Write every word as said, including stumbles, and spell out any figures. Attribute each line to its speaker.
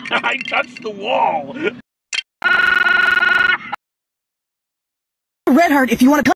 Speaker 1: I touched the wall.
Speaker 2: Red Heart, if you want to come.